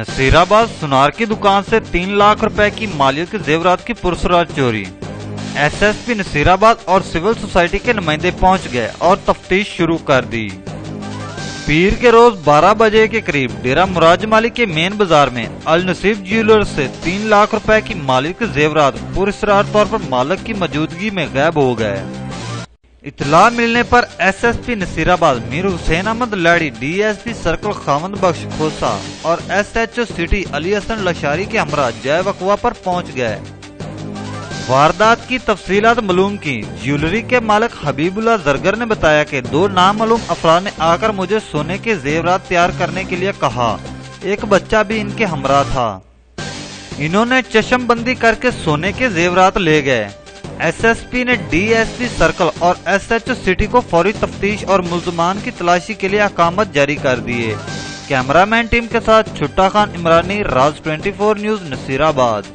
नसीराबाद सुनार की दुकान से 3 लाख रुपए की मालियत के जेवरात की पुरसरार चोरी। एसएसपी नसीराबाद और सिविल सोसाइटी के नुमाइंदे पहुंच गए और तफ्तीश शुरू कर दी। पीर के रोज 12 बजे के करीब डेरा मुराद जमाली के मेन बाजार में अल नसीब ज्वेलर्स से 3 लाख रुपए की मालियत के जेवरात पुरसरार तौर पर मालिक की मौजूदगी में गायब हो गए। इतला मिलने पर SSP Nasirabad Mir Hussain Ahmed Ladi, DSP circle Khamad Bakhsh Khosa और एसएचओ सिटी अली हसन लशारी के हमरा जय वकवा पर पहुंच गए। वारदात की तफसीलात मालूम की। ज्वेलरी के मालिक हबीबुल्लाह जरगर ने बताया कि 2 नामालूम अफराद ने आकर मुझे सोने के जेवरात तैयार करने के लिए कहा। एक बच्चा भी इनके हमरा था। इन्होंने चश्मबंदी करके सोने के जेवरात ले गए। एसएसपी ने डीएसपी सर्कल और एसएचओ सिटी को फौरी तफ्तीश और मुल्जमान की तलाशी के लिए अहकाम जारी कर दिए। कैमरामैन टीम के साथ छुट्टा खान इमरानी, राज 24 न्यूज, नसीराबाद।